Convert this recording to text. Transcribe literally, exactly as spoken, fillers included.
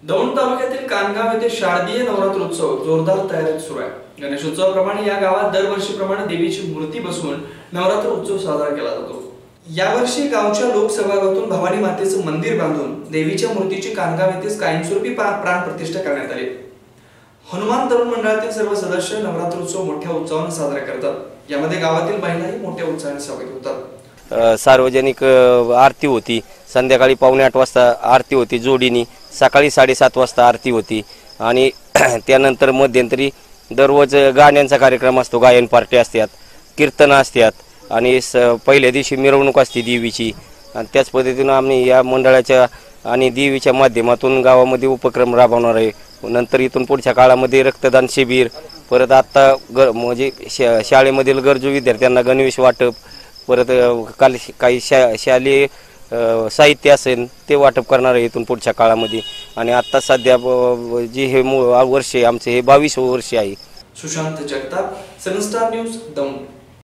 दौंड तालुक्यातील कानगाव येथे शारदीय नवरात्रोत्सव जोरदार तयारीत सुरू आहे। गणेशोत्सवाप्रमाणे या गावात दरवर्षीप्रमाणे देवीची मूर्ती बसवून नवरात्र उत्सव साजरा केला जातो। यावर्षी गावच्या लोकसभागातून भवानी मातेचे मंदिर बांधून देवीच्या मूर्तीची कानगाव येथेच कायमस्वरूपी प्राण प्रतिष्ठा करण्यात आली। हनुमान तरुण मंडळातील सर्व सदस्य नवरात्रोत्सव मोठ्या उत्साहाने साजरा करतात। यामध्ये गावातील महिलाही मोठ्या उत्साहाने सहभागी होतात। सार्वजनिक आरती होती, संध्याकाळी पावणे आठ वाजता आरती होती जोडीनी, सकाळी साडेसात वाजता आरती होती आणि त्यानंतर मध्यंतरी दररोज गाण्यांचा कार्यक्रम असतो, गायन पार्टी असतात, कीर्तन असतात आणि पहिल्या दिवशी मिरवणूक असते देवीची। आणि त्याच पद्धतीने आम्ही या मंडळाच्या आणि देवीच्या माध्यमातून गावामध्ये उपक्रम राबवणार आहे। नंतर इथून पुढच्या काळामध्ये रक्तदान शिबिर, परत आता ग म्हणजे शा शाळेमधील गरजू विद्यार्थ्यांना गणवेश वाटप, परत काल काही शा शालेय साहित्य असेल ते वाटप करणार आहे इथून पुढच्या काळामध्ये। आणि आता सध्या जे हे वर्ष आहे आमचे हे बावीस वर्ष आहे। Sushant Jagtap, Sunstar news, Daund.